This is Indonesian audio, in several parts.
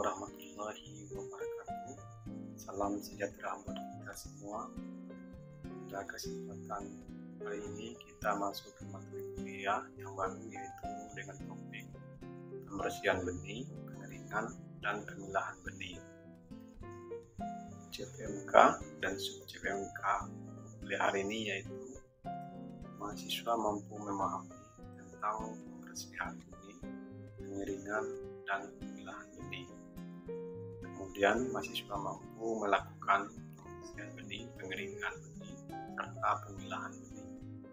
warahmatullahi wabarakatuh. Salam sejahtera buat kita semua. Pada kesempatan kali ini kita masuk ke materi kuliah yang baru, yaitu dengan topik pembersihan benih, pengeringan, dan pemilahan benih. CPMK dan sub-CPMK kuliah hari ini yaitu mahasiswa mampu memahami tentang pembersihan benih, pengeringan, dan pemilahan benih. Kemudian mahasiswa mampu melakukan pembersihan benih, pengeringan benih, serta pemilahan benih.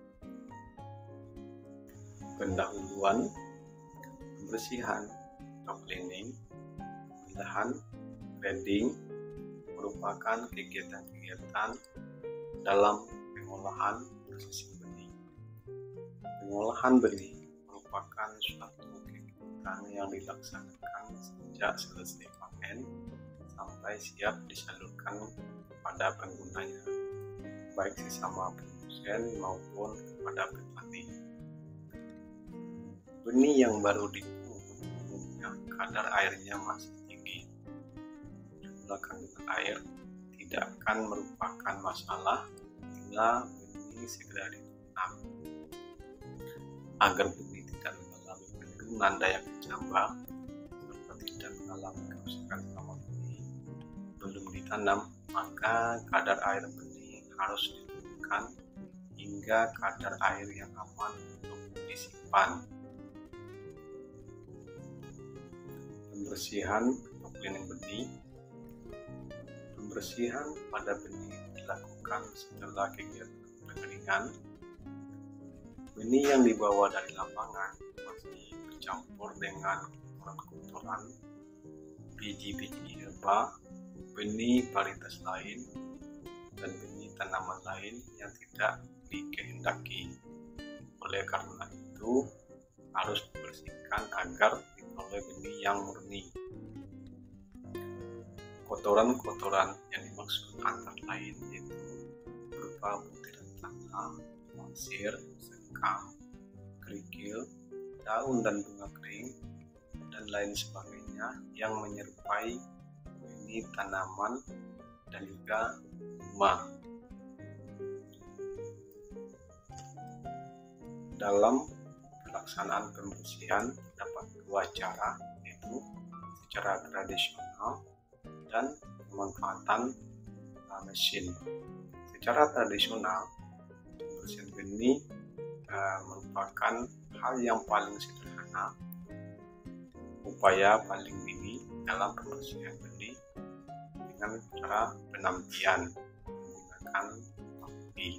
Pendahuluan: pembersihan atau cleaning, pemilahan, grading merupakan kegiatan-kegiatan dalam pengolahan prosesing benih. Pengolahan benih merupakan suatu kegiatan yang dilaksanakan sejak selesai panen sampai siap disalurkan kepada penggunanya, baik sesama produsen maupun kepada petani. Benih yang baru ditumbuh umumnya kadar airnya masih tinggi. Jumlah kandungan air tidak akan merupakan masalah bila benih segera ditanam. Agar benih tidak mengalami penurunan daya kecambah serta tidak mengalami kerusakan selama benih belum ditanam, maka kadar air benih harus diturunkan hingga kadar air yang aman untuk disimpan. Pembersihan atau cleaning benih. Pembersihan pada benih dilakukan setelah kegiatan pengeringan. Benih yang dibawa dari lapangan masih bercampur dengan kotoran-kotoran, biji-biji herba, benih varietas lain, dan benih tanaman lain yang tidak dikehendaki. Oleh karena itu, harus dibersihkan agar diperoleh benih yang murni. Kotoran-kotoran yang dimaksud antara lain yaitu berupa butiran tanah, pasir, sekam, kerikil, daun dan bunga kering, dan lain sebagainya yang menyerupai benih tanaman dan juga bunga. Dalam pelaksanaan pembersihan terdapat dua cara, yaitu secara tradisional dan pemanfaatan mesin. Secara tradisional, pembersihan benih merupakan hal yang paling sederhana, upaya paling dini dalam pembersihan benih dengan cara penampian menggunakan tampi.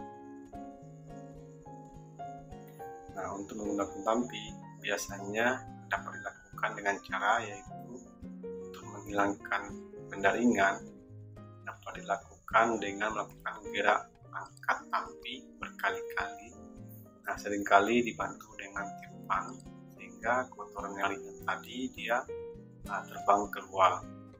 Nah, untuk menggunakan tampi biasanya dapat dilakukan dengan cara yaitu untuk menghilangkan pendaringan dapat dilakukan dengan melakukan gerak angkat tampi berkali-kali. Nah, seringkali dibantu dengan tipan sehingga kotoran yang ringan tadi dia terbang keluar.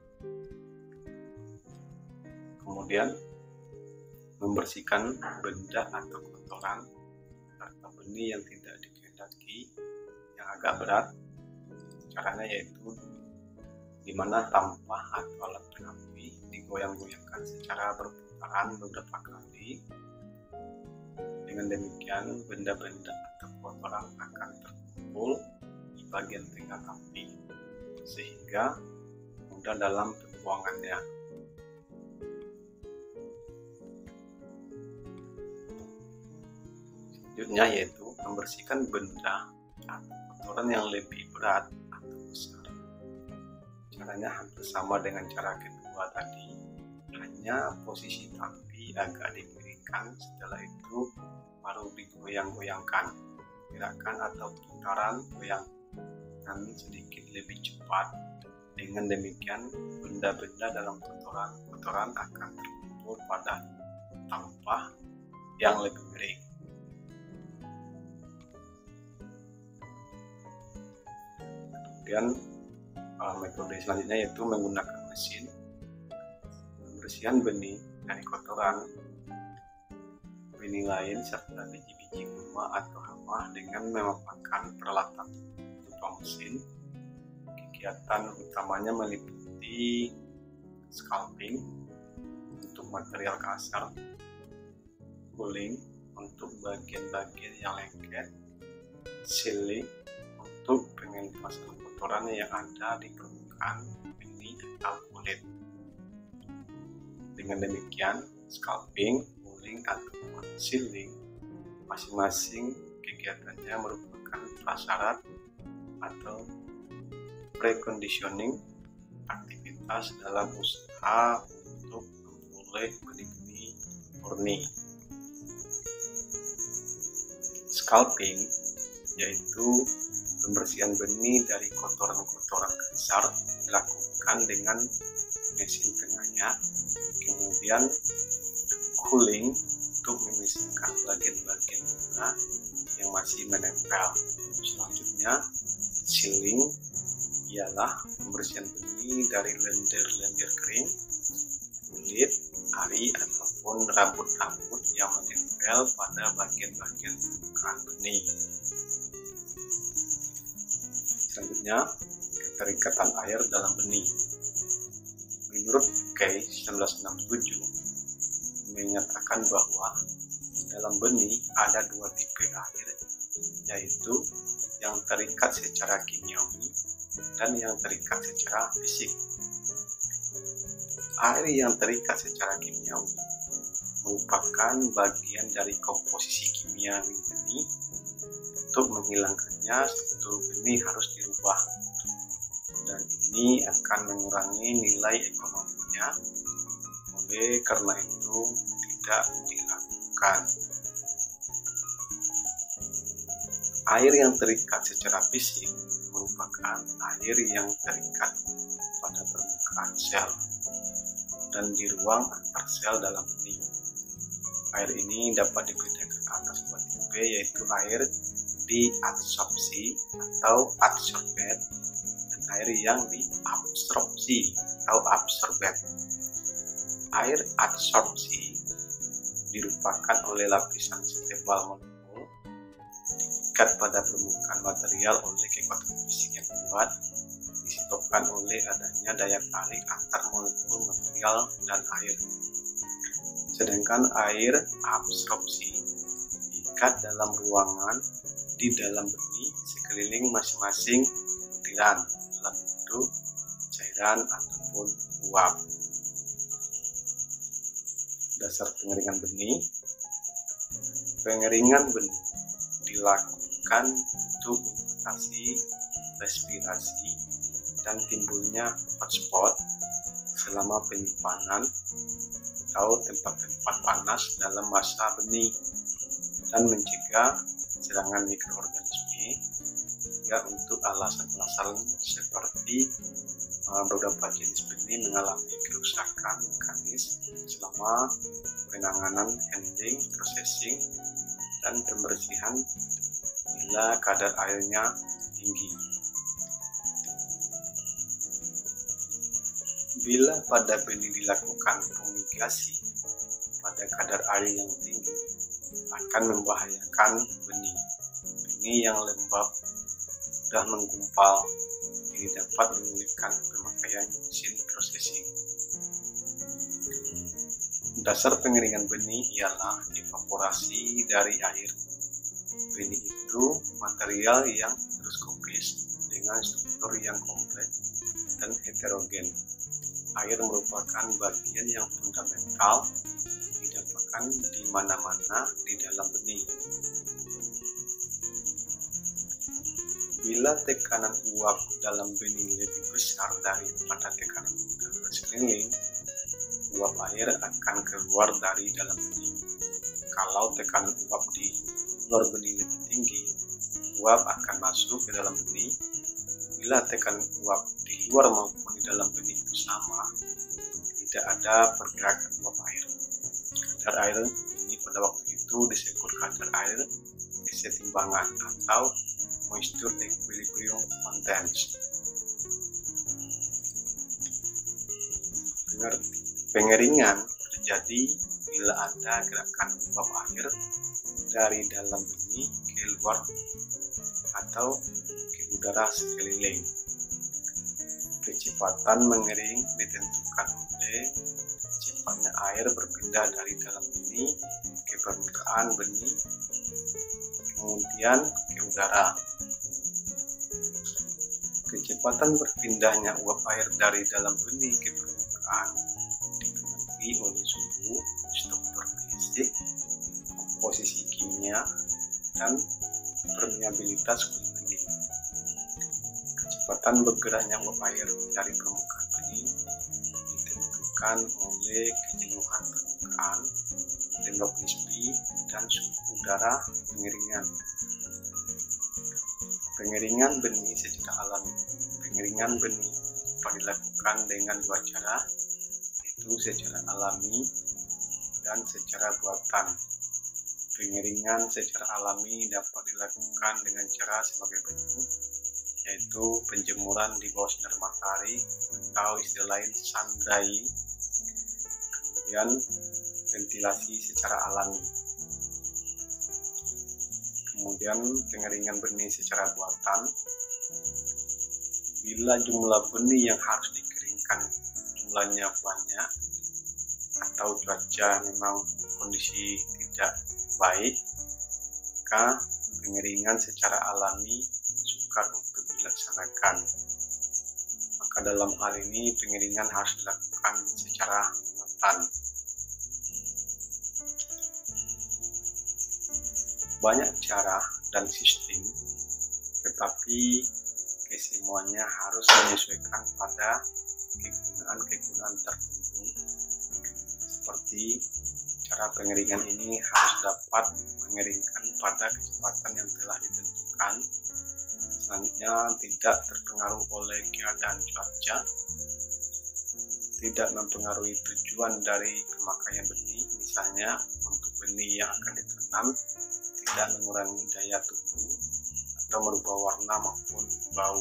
Kemudian membersihkan benda atau kotoran atau benih yang tidak dikehendaki yang agak berat. Caranya yaitu di mana tampah atau alat penampi digoyang-goyangkan secara berputaran beberapa kali. Dengan demikian, benda-benda atau kotoran akan terkumpul di bagian tengah tampi sehingga mudah dalam pembuangannya. Selanjutnya yaitu membersihkan benda atau kotoran yang lebih berat atau besar. Caranya hampir sama dengan cara kedua tadi, hanya posisi tampi agak dimiringkan, setelah itu baru digoyang-goyangkan. Gerakan atau putaran goyangkan sedikit lebih cepat. Dengan demikian, benda-benda dalam kotoran akan terkumpul pada tampah yang lebih miring. Kemudian metode selanjutnya yaitu menggunakan mesin. Pembersihan benih dari kotoran benih lain serta biji-biji kurma atau hama dengan memanfaatkan peralatan berupa mesin. Kegiatan utamanya meliputi scalping untuk material kasar, cooling untuk bagian-bagian yang lengket, sealing untuk pengentasan kotoran yang ada di permukaan benih atau kulit. Dengan demikian, scalping, cooling ataupun sealing masing-masing kegiatannya merupakan prasyarat atau preconditioning aktivitas dalam usaha untuk memperoleh benih-benih murni. Scalping yaitu pembersihan benih dari kotoran-kotoran kasar dilakukan dengan mesin penganyat, kemudian cooling untuk memisahkan bagian-bagian bunga yang masih menempel. Selanjutnya, sealing ialah pembersihan benih dari lendir-lendir kering, kulit, ari ataupun rambut-rambut yang menempel pada bagian-bagian permukaan benih. Selanjutnya, keterikatan air dalam benih. Menurut Kay 1967 menyatakan bahwa dalam benih ada dua tipe air, yaitu yang terikat secara kimiawi dan yang terikat secara fisik. Air yang terikat secara kimiawi merupakan bagian dari komposisi kimiawi benih. Untuk menghilangkannya, struktur benih harus dirubah, dan ini akan mengurangi nilai ekonominya. Oleh karena itu, tidak dilakukan. Air yang terikat secara fisik merupakan air yang terikat pada permukaan sel dan di ruang antar sel dalam benih. Air ini dapat dibedakan atas dua tipe, yaitu air diadsorpsi atau adsorbate dan air yang diabsorpsi atau absorbate. Air adsorpsi dirupakan oleh lapisan setebal molekul diikat pada permukaan material oleh kekuatan fisik yang kuat, disebabkan oleh adanya daya tarik antar molekul material dan air. Sedangkan air absorpsi diikat dalam ruangan di dalam benih sekeliling masing-masing butiran dalam bentuk cairan ataupun uap. Dasar pengeringan benih. Pengeringan benih dilakukan untuk mengatasi respirasi dan timbulnya hotspot selama penyimpanan atau tempat-tempat panas dalam masa benih dan mencegah serangan mikroorganisme, juga untuk alasan-alasan seperti beberapa jenis benih mengalami kerusakan mekanis selama penanganan handling, processing, dan pembersihan bila kadar airnya tinggi. Bila pada benih dilakukan fumigasi pada kadar air yang tinggi, akan membahayakan benih. Benih yang lembab mudah menggumpal, ini dapat menyulitkan pemakaian mesin processing. Dasar pengeringan benih ialah evaporasi dari air. Benih itu material yang higroskopis dengan struktur yang kompleks dan heterogen. Air merupakan bagian yang fundamental didapatkan di mana-mana di dalam benih. Bila tekanan uap dalam benih lebih besar daripada tekanan udara sekeliling, uap air akan keluar dari dalam benih. Kalau tekanan uap di luar benih lebih tinggi, uap akan masuk ke dalam benih. Bila tekanan uap di luar maupun di dalam benih itu sama, tidak ada pergerakan uap air. Kadar air ini pada waktu itu disebut kadar air kesetimbangan atau moisture equilibrium constants. Pengeringan terjadi bila ada gerakan uap air dari dalam benih ke luar atau ke udara sekeliling. Kecepatan mengering ditentukan oleh cepatnya air berpindah dari dalam benih ke permukaan benih, kemudian ke udara. Kecepatan berpindahnya uap air dari dalam benih ke permukaan dipengaruhi oleh suhu, struktur fisik, komposisi kimia, dan permeabilitas kulit benih. Kecepatan bergeraknya uap air dari permukaan benih ditentukan oleh kejenuhan permukaan, lembab nisbi, dan suhu udara pengeringan. Pengeringan benih secara alami. Pengeringan benih dapat dilakukan dengan dua cara, yaitu secara alami dan secara buatan. Pengeringan secara alami dapat dilakukan dengan cara sebagai berikut, yaitu penjemuran di bawah sinar matahari atau istilah lain sun drying, kemudian ventilasi secara alami, kemudian pengeringan benih secara buatan. Bila jumlah benih yang harus dikeringkan jumlahnya banyak atau cuaca memang kondisi tidak baik, maka pengeringan secara alami sukar untuk dilaksanakan. Maka dalam hal ini pengeringan harus dilakukan secara buatan. Banyak cara dan sistem, tetapi kesemuanya harus menyesuaikan pada kegunaan tertentu. Seperti cara pengeringan ini harus dapat mengeringkan pada kecepatan yang telah ditentukan. Selanjutnya, tidak terpengaruh oleh keadaan cuaca, tidak mempengaruhi tujuan dari pemakaian benih, misalnya untuk benih yang akan ditanam tidak mengurangi daya tumbuh atau merubah warna maupun bau.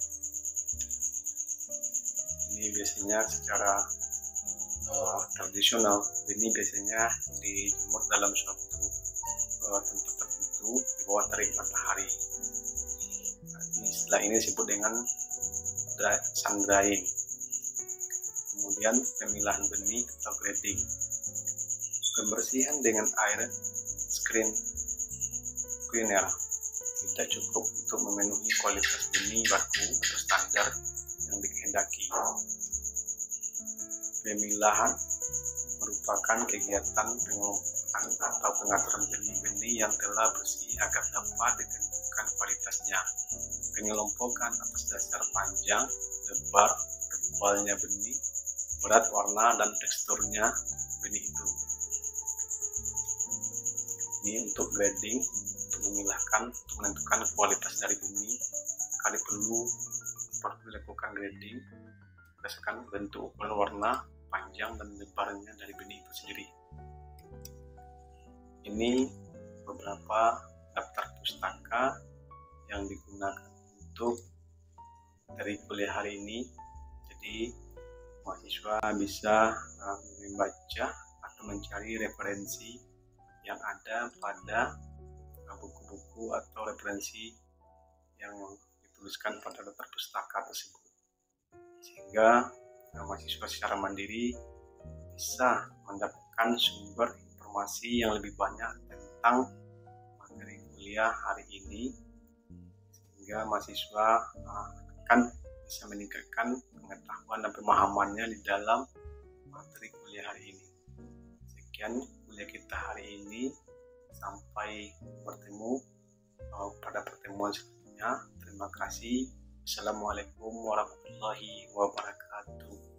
Ini biasanya secara tradisional, benih biasanya dijemur dalam suatu tempat tertentu di bawah terik matahari. Istilah ini disebut dengan sun drying. Kemudian pemilahan benih atau grading. Pembersihan dengan air screener tidak cukup untuk memenuhi kualitas benih baku atau standar yang dikehendaki. Pemilahan merupakan kegiatan pengelompokan atau pengaturan benih-benih yang telah bersih agar dapat ditentukan kualitasnya. Pengelompokan atas dasar panjang, lebar, tebalnya benih, berat, warna, dan teksturnya benih itu. Ini untuk grading, untuk memilahkan, untuk menentukan kualitas dari benih. Kali perlu dilakukan grading berdasarkan bentuk, ukuran, warna, panjang, dan lebarnya dari benih itu sendiri. Ini beberapa daftar pustaka yang digunakan untuk dari kuliah hari ini. Jadi mahasiswa bisa membaca atau mencari referensi yang ada pada buku-buku atau referensi yang dituliskan pada daftar pustaka tersebut, sehingga mahasiswa secara mandiri bisa mendapatkan sumber informasi yang lebih banyak tentang materi kuliah hari ini, sehingga mahasiswa akan bisa meningkatkan pengetahuan dan pemahamannya di dalam materi kuliah hari ini. Sekian kuliah kita hari ini, sampai bertemu pada pertemuan selanjutnya. Terima kasih. Assalamualaikum warahmatullahi wabarakatuh.